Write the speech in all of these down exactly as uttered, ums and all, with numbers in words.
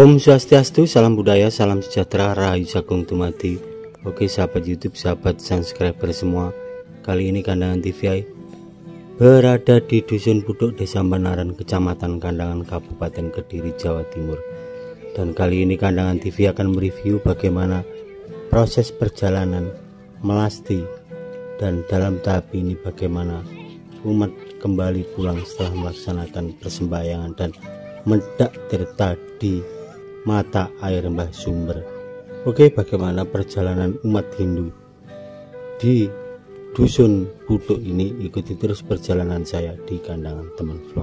Om Swastiastu, salam budaya, salam sejahtera, rahayu sagung tumati. Oke sahabat YouTube, sahabat subscriber semua, kali ini Kandangan T V I berada di Dusun Buduk, Desa Banaran, Kecamatan Kandangan, Kabupaten Kediri, Jawa Timur. Dan kali ini Kandangan T V akan mereview bagaimana proses perjalanan melasti, dan dalam tahap ini bagaimana umat kembali pulang setelah melaksanakan persembahyangan dan mendak tirta di mata air Mbah Sumber. Oke, bagaimana perjalanan umat Hindu di Dusun Buduk ini? Ikuti terus perjalanan saya di Kandangan Teman Vlog.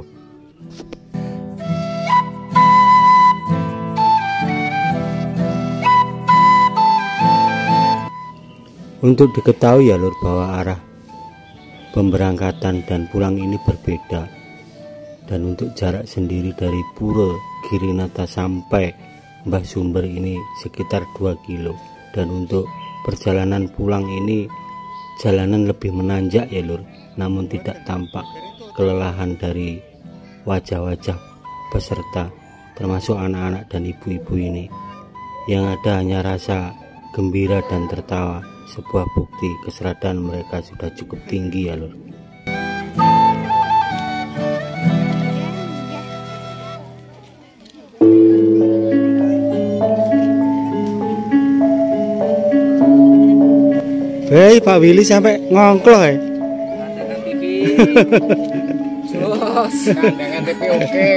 Untuk diketahui ya lur, bahwa arah pemberangkatan dan pulang ini berbeda, dan untuk jarak sendiri dari Pura Girinata sampai Mbah Sumber ini sekitar dua kilo. Dan untuk perjalanan pulang ini jalanan lebih menanjak ya lur, namun tidak tampak kelelahan dari wajah-wajah peserta termasuk anak-anak dan ibu-ibu ini. Yang ada hanya rasa gembira dan tertawa, sebuah bukti keseradaran mereka sudah cukup tinggi ya lur. Hei Pak Willy sampai ngongkloh ya. Kandangan T V. Jos, Kandangan T V oke.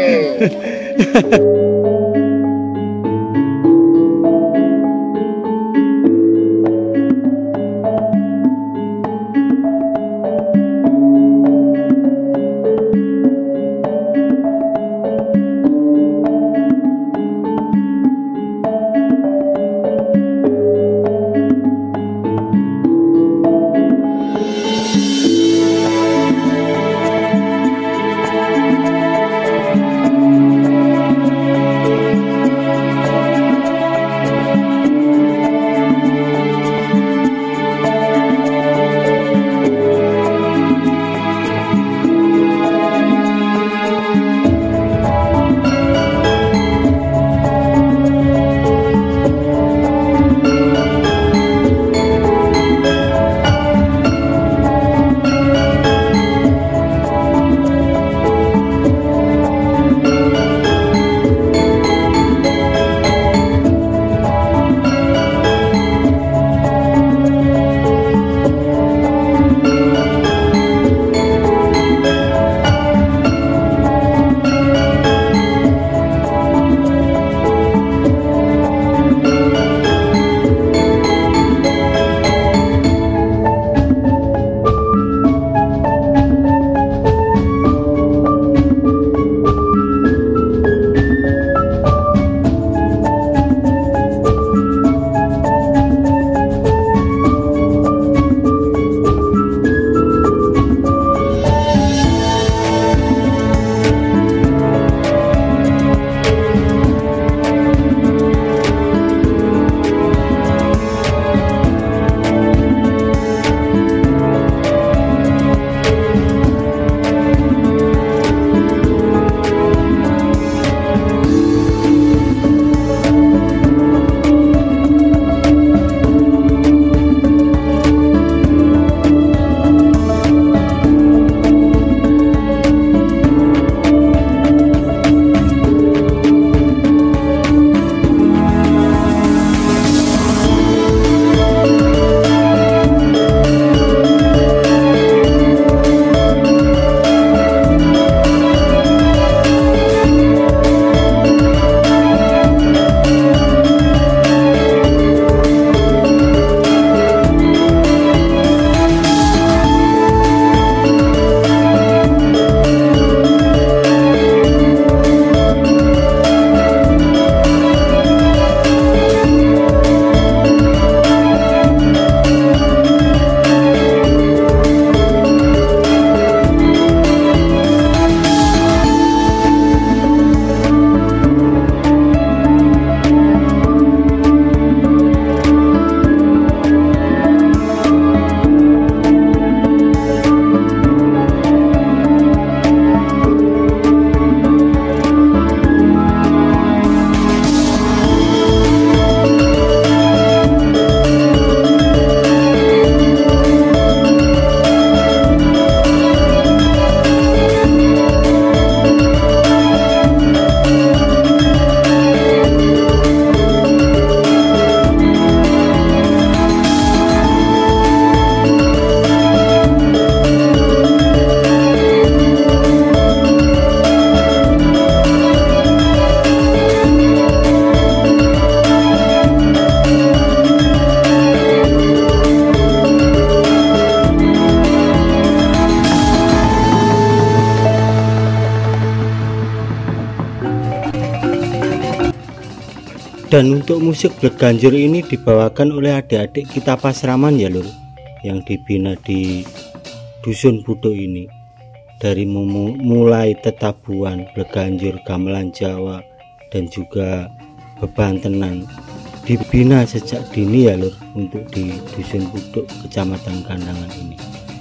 Dan untuk musik Blet Ganjur ini dibawakan oleh adik-adik kita Pasraman ya lur, yang dibina di Dusun Budo ini. Dari mulai Tetabuan, Blet Ganjur, Gamelan Jawa, dan juga Bebantenan dibina sejak dini ya lur untuk di Dusun Budo, Kecamatan Kandangan ini.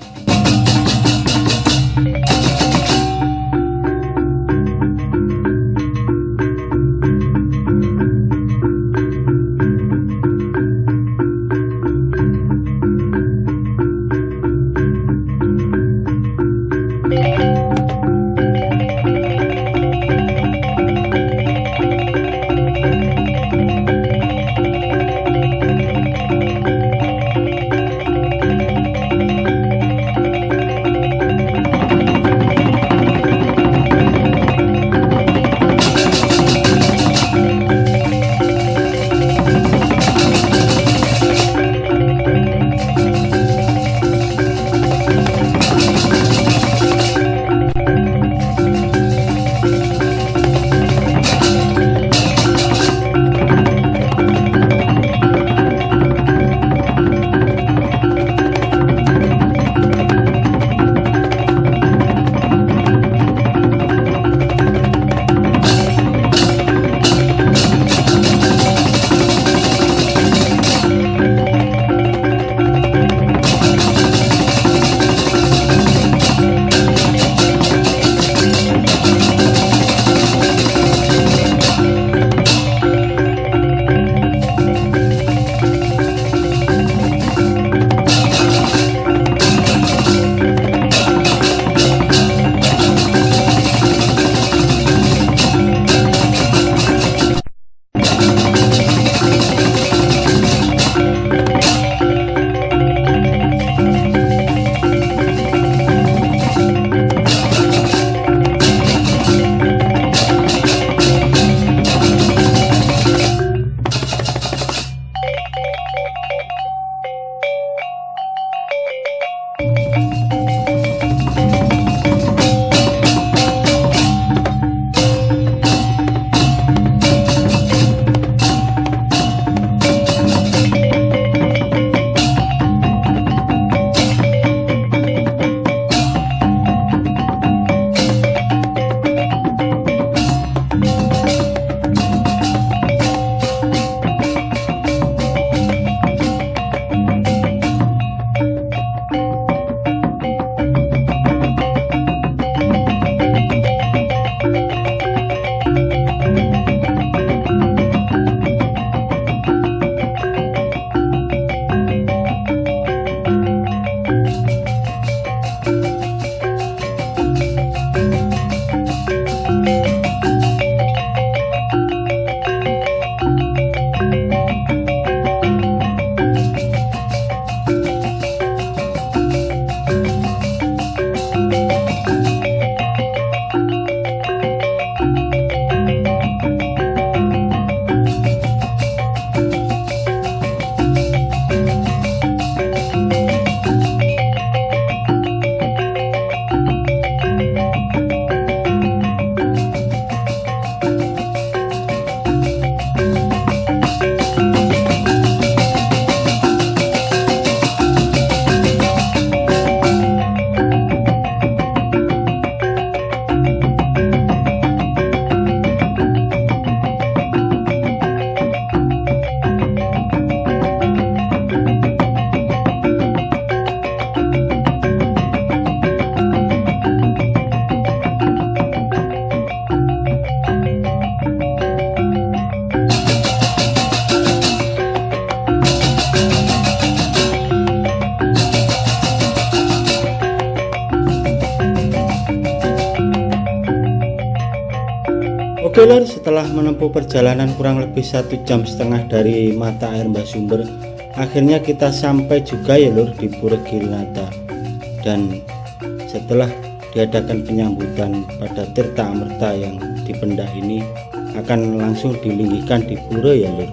Oke lor, setelah menempuh perjalanan kurang lebih satu jam setengah dari mata air Mbah Sumber, akhirnya kita sampai juga ya lor di Pura Girinata. Dan setelah diadakan penyambutan pada Tirta Amerta yang dipendak ini, akan langsung dilinggikan di pura ya lor.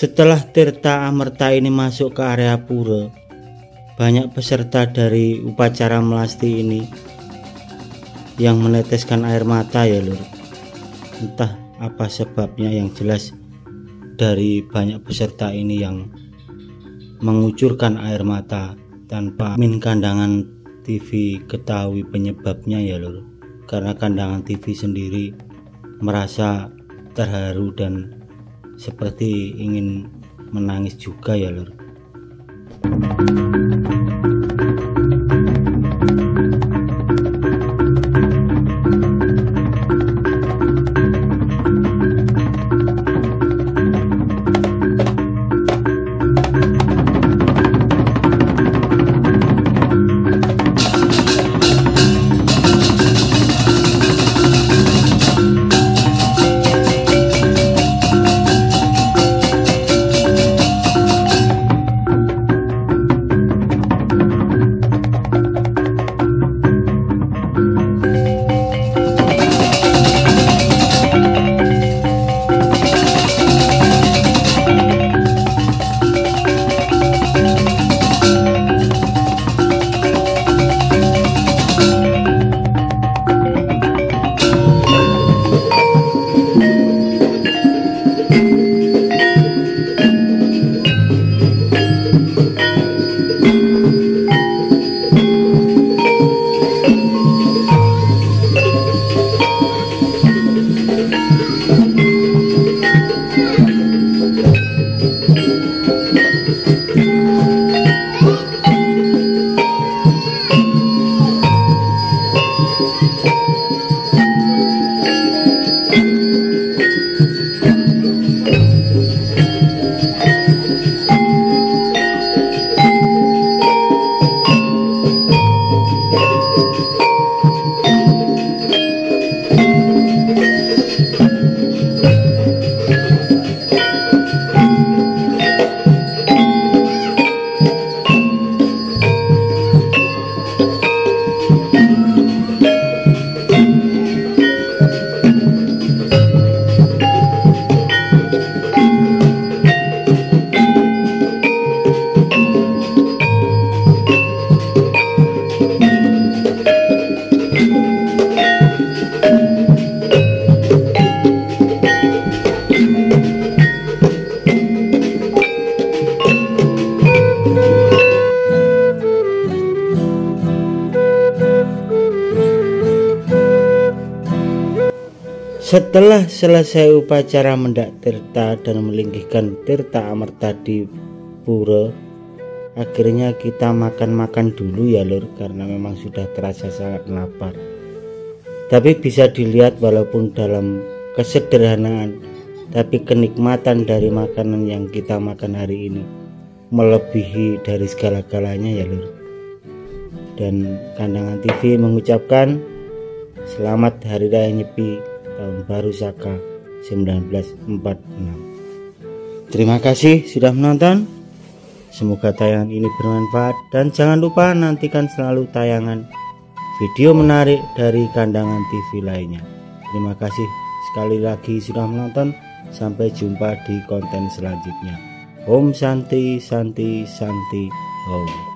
Setelah Tirta Amerta ini masuk ke area pura, banyak peserta dari upacara melasti ini yang meneteskan air mata ya lur. Entah apa sebabnya, yang jelas dari banyak peserta ini yang mengucurkan air mata tanpa min kandangan T V ketahui penyebabnya ya lur. Karena kandangan T V sendiri merasa terharu dan seperti ingin menangis juga ya lur. Setelah selesai upacara mendak Tirta dan melingkihkan Tirta Amerta di pura, akhirnya kita makan-makan dulu ya lur, karena memang sudah terasa sangat lapar. Tapi bisa dilihat walaupun dalam kesederhanaan, tapi kenikmatan dari makanan yang kita makan hari ini melebihi dari segala-galanya ya lur. Dan Kandangan T V mengucapkan selamat Hari Raya Nyepi Tahun Baru Saka seribu sembilan ratus empat puluh enam. Terima kasih sudah menonton. Semoga tayangan ini bermanfaat, dan jangan lupa nantikan selalu tayangan video menarik dari Kandangan T V lainnya. Terima kasih sekali lagi sudah menonton. Sampai jumpa di konten selanjutnya. Om Santi Santi Santi Om.